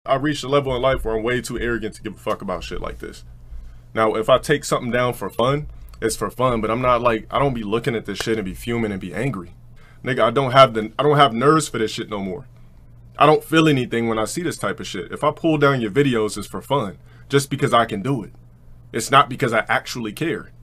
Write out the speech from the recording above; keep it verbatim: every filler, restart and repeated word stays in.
I reached a level in life where I'm way too arrogant to give a fuck about shit like this. Now, if I take something down for fun, it's for fun, but I'm not like, I don't be looking at this shit and be fuming and be angry. Nigga, I don't have the, I don't have nerves for this shit no more. I don't feel anything when I see this type of shit. If I pull down your videos, it's for fun, just because I can do it. It's not because I actually care.